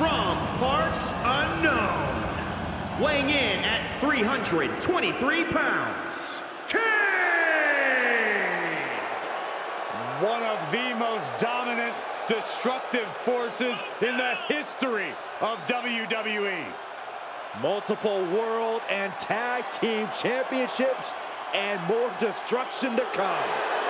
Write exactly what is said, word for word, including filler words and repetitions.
from parts unknown, weighing in at three hundred twenty-three pounds, Kane! One of the most dominant, destructive forces in the history of W W E. Multiple world and tag team championships and more destruction to come.